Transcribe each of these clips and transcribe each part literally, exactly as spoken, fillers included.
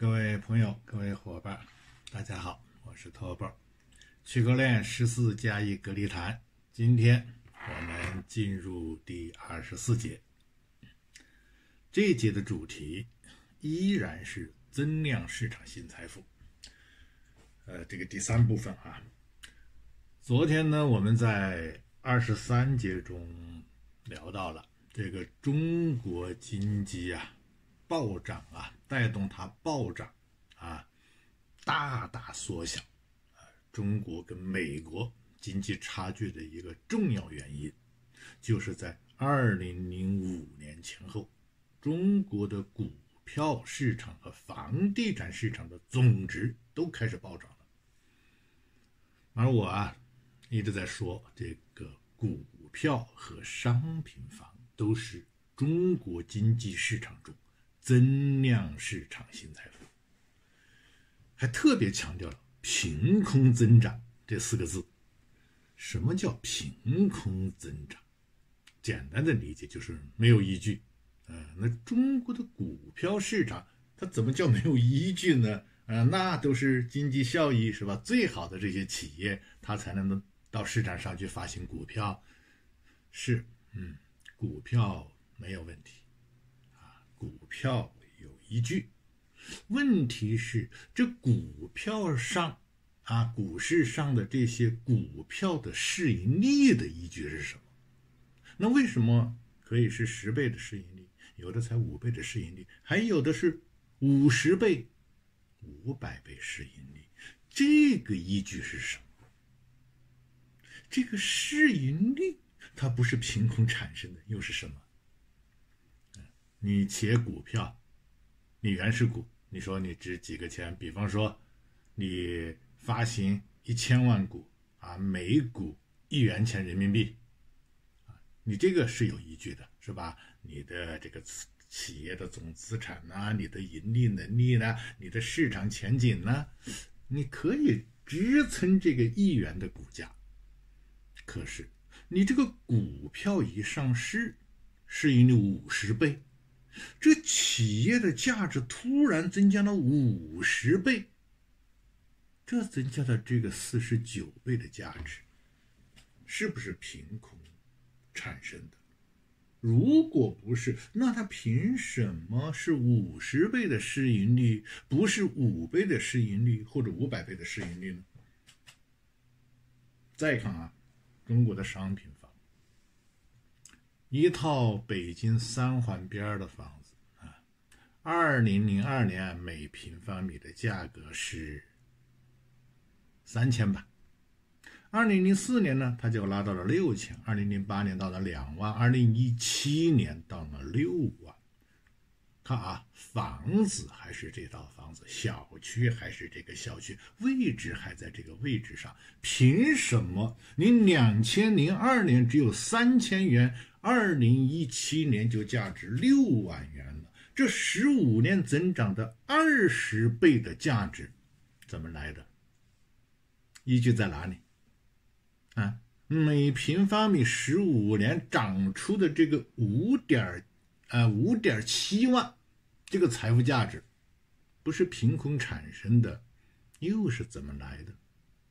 各位朋友，各位伙伴，大家好，我是托宝。区块链十四加一隔离谈，今天我们进入第二十四节。这一节的主题依然是增量市场新财富。呃，这个第三部分啊，昨天呢，我们在二十三节中聊到了这个中国经济啊暴涨啊，带动它暴涨啊，大大缩小啊中国跟美国经济差距的一个重要原因，就是在二零零五年前后，中国的股票市场和房地产市场的总值都开始暴涨了。而我啊一直在说，这个股票和商品房都是中国经济市场中增量市场新财富，还特别强调了凭空增长这四个字。什么叫凭空增长？简单的理解就是没有依据。呃，那中国的股票市场它怎么叫没有依据呢？呃，那都是经济效益是吧？最好的这些企业，它才能到市场上去发行股票。是，嗯，股票没有问题。股票有依据，问题是这股票上啊，股市上的这些股票的市盈率的依据是什么？那为什么可以是十倍的市盈率，有的才五倍的市盈率，还有的是五十倍、五百倍市盈率？这个依据是什么？这个市盈率它不是凭空产生的，又是什么？你企业股票，你原始股，你说你值几个钱？比方说，你发行一千万股啊，每股一元钱人民币，啊，你这个是有依据的，是吧？你的这个企业的总资产呢、啊，你的盈利能力呢，你的市场前景呢，你可以支撑这个一元的股价。可是，你这个股票一上市，市盈率五十倍。这企业的价值突然增加了五十倍，这增加了这个四十九倍的价值，是不是凭空产生的？如果不是，那它凭什么是五十倍的市盈率，不是五倍的市盈率或者五百倍的市盈率呢？再看啊，中国的商品房。一套北京三环边的房子啊，二零零二年每平方米的价格是三千吧。二零零四年呢，它就拉到了六千，二零零八年到了两万，二零一七年到了六万。看啊，房子还是这套房子，小区还是这个小区，位置还在这个位置上，凭什么你两千零二年只有三千元，二零一七年就价值六万元了？这十五年增长的二十倍的价值怎么来的？依据在哪里？啊，每平方米十五年长出的这个五点呃五点七万，这个财富价值不是凭空产生的，又是怎么来的？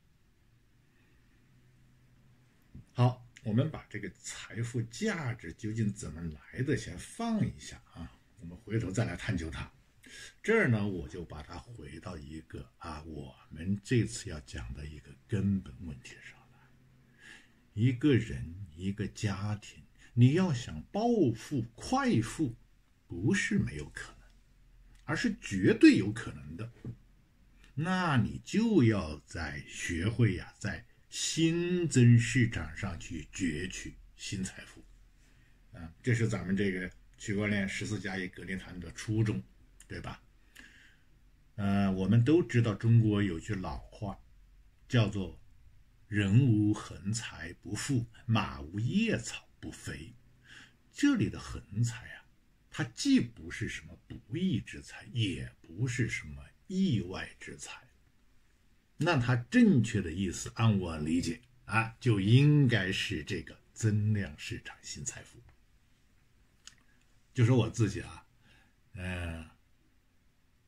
好，我们把这个财富价值究竟怎么来的先放一下啊，我们回头再来探究它。这儿呢，我就把它回到一个啊，我们这次要讲的一个根本问题上来。一个人，一个家庭，你要想暴富快富，不是没有可能，而是绝对有可能的。那你就要在学会呀、啊，在新增市场上去攫取新财富，啊，这是咱们这个区块链十四加一隔离谈的初衷，对吧？呃，我们都知道中国有句老话，叫做“人无横财不富，马无夜草不肥”。这里的横财啊，它既不是什么不义之财，也不是什么意外之财。那它正确的意思，按我理解啊，就应该是这个增量市场新财富。就说我自己啊，呃，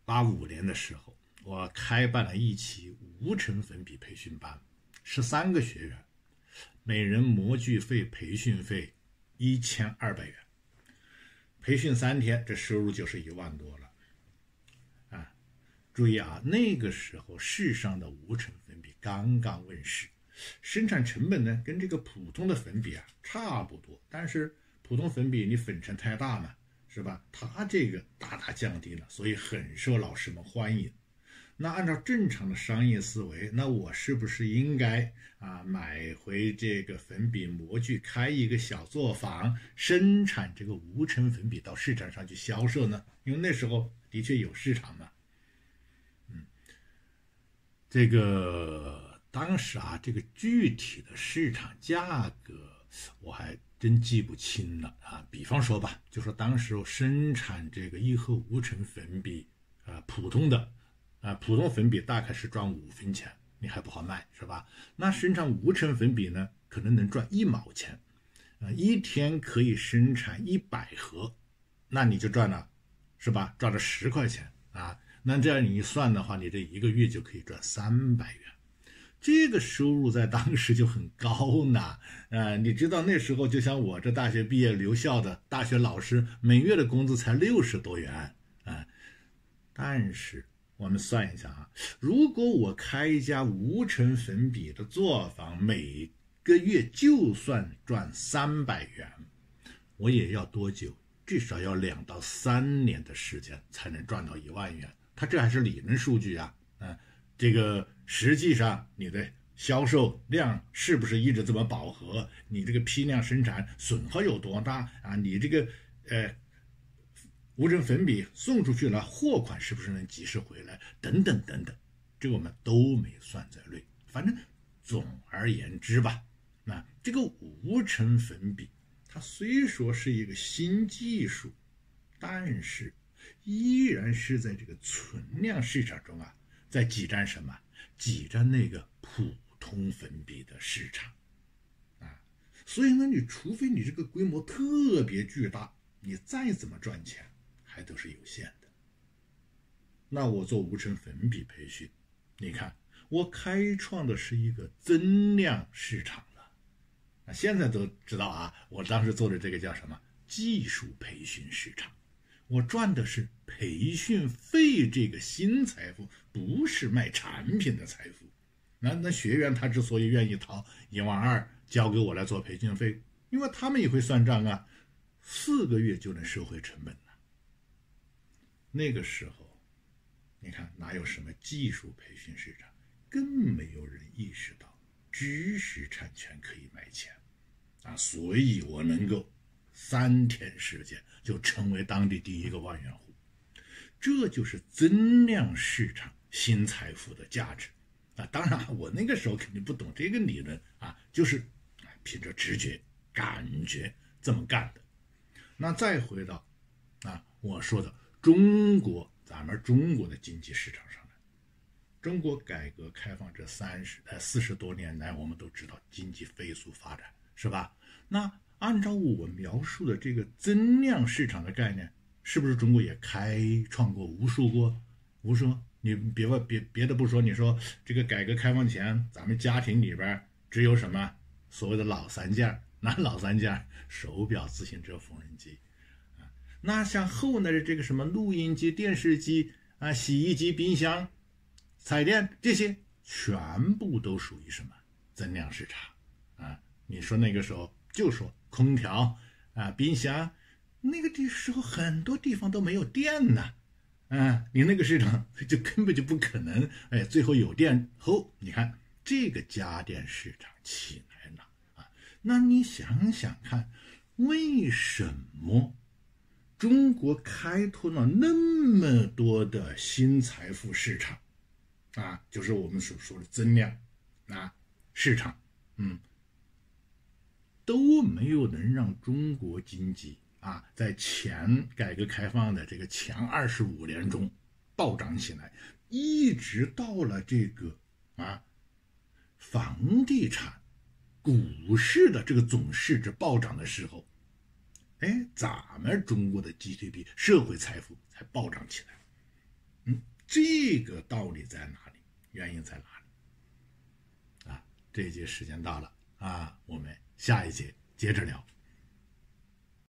八五年的时候，我开办了一期无尘粉笔培训班，十三个学员，每人模具费、培训费一千二百元，培训三天，这收入就是一万多了。啊，注意啊，那个时候世上的无尘粉笔刚刚问世，生产成本呢跟这个普通的粉笔啊差不多，但是普通粉笔你粉尘太大嘛，是吧？它这个大大降低了，所以很受老师们欢迎。那按照正常的商业思维，那我是不是应该啊买回这个粉笔模具，开一个小作坊，生产这个无尘粉笔到市场上去销售呢？因为那时候的确有市场嘛。嗯，这个当时啊，这个具体的市场价格我还真记不清了啊。比方说吧，就说当时生产这个一盒无尘粉笔啊，普通的。啊，普通粉笔大概是赚五分钱，你还不好卖，是吧？那生产无尘粉笔呢，可能能赚一毛钱，啊，一天可以生产一百盒，那你就赚了，是吧？赚了十块钱啊。那这样你一算的话，你这一个月就可以赚三百元，这个收入在当时就很高呢。呃，你知道那时候就像我这大学毕业留校的大学老师，每月的工资才六十多元啊，但是。我们算一下啊，如果我开一家无尘粉笔的作坊，每个月就算赚三百元，我也要多久？至少要两到三年的时间才能赚到一万元。它这还是理论数据啊，嗯，这个实际上你的销售量是不是一直这么饱和？你这个批量生产损耗有多大啊？你这个呃。无尘粉笔送出去了，货款是不是能及时回来？等等等等，这个我们都没算在内。反正总而言之吧，那这个无尘粉笔，它虽说是一个新技术，但是依然是在这个存量市场中啊，在挤占什么？挤占那个普通粉笔的市场啊。所以呢，你除非你这个规模特别巨大，你再怎么赚钱。还都是有限的。那我做无尘粉笔培训，你看我开创的是一个增量市场了。那现在都知道啊，我当时做的这个叫什么技术培训市场，我赚的是培训费这个新财富，不是卖产品的财富。那那学员他之所以愿意掏一万二交给我来做培训费，因为他们也会算账啊，四个月就能收回成本了。那个时候，你看哪有什么技术培训市场，更没有人意识到知识产权可以卖钱啊！所以我能够三天时间就成为当地第一个万元户，这就是增量市场新财富的价值啊！当然，我那个时候肯定不懂这个理论啊，就是凭着直觉、感觉这么干的。那再回到啊，我说的。中国，咱们中国的经济市场上来，中国改革开放这三十呃四十多年来，我们都知道经济飞速发展，是吧？那按照我描述的这个增量市场的概念，是不是中国也开创过无数过无数？你别问别别的不说，你说这个改革开放前，咱们家庭里边只有什么所谓的老三件，哪老三件？手表、自行车、缝纫机。那像后来的这个什么录音机、电视机啊、洗衣机、冰箱、彩电，这些全部都属于什么增量市场啊？你说那个时候就说空调啊、冰箱，那个的时候很多地方都没有电呢，啊，你那个市场就根本就不可能。哎，最后有电后，你看这个家电市场起来了啊。那你想想看，为什么？中国开拓了那么多的新财富市场啊，就是我们所说的增量啊市场，嗯，都没有能让中国经济啊在前改革开放的这个前二十五年中暴涨起来，一直到了这个啊房地产、股市的这个总市值暴涨的时候。哎，咱们中国的 G D P 社会财富才暴涨起来。 嗯，这个道理在哪里？原因在哪里？啊，这一节时间到了啊，我们下一节接着聊。